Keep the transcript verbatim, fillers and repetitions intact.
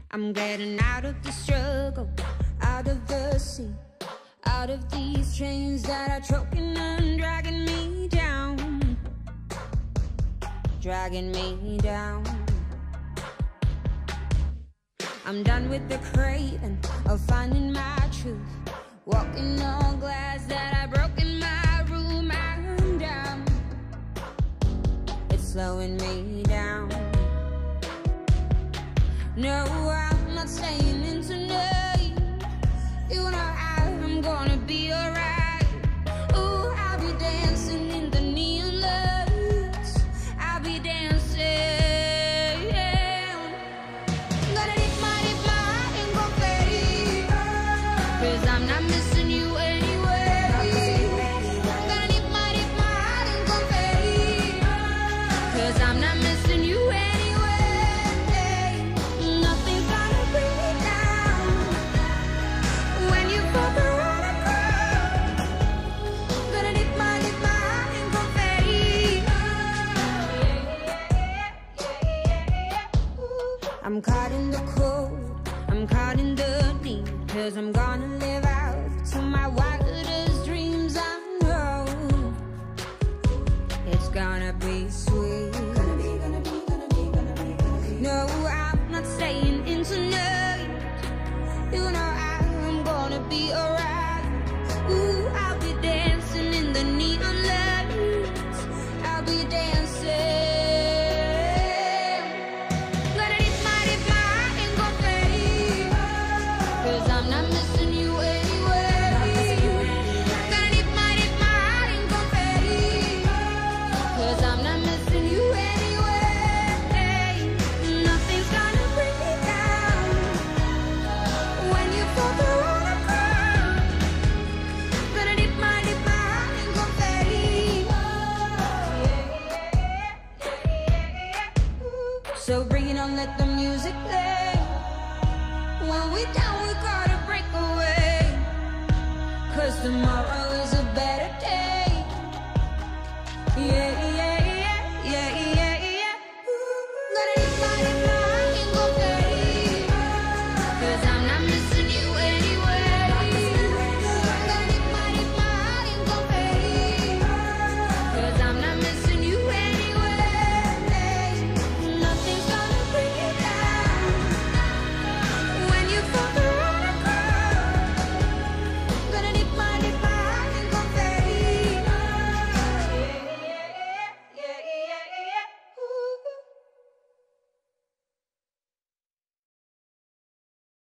I'm getting out of the struggle, out of the sea, out of these chains that are choking and dragging me down, dragging me down. I'm done with the craving of finding my truth, walking on glass that I broke in my room. I'm down, it's slowing me down. No, I'm not staying in tonight. You know I'm gonna be alright. Ooh, I'll be dancing in the neon lights. I'll be dancing. Gonna dip my, dip my heart in confetti, 'cause I'm not missing you anyway. Gonna dip my, dip my heart in confetti, 'cause I'm not missing you anyway. I'm caught in the cold, I'm caught in the deep, 'cause I'm gonna live out to my wildest dreams. I know it's gonna be sweet. Gonna be, gonna be, gonna be, gonna be, gonna be. No, I'm not staying in tonight. You know I'm gonna be alright. Ooh, I'll be dancing in the neon lights. I'll be dancing. So bring it on, let the music play. When we down, we gotta break away, 'cause tomorrow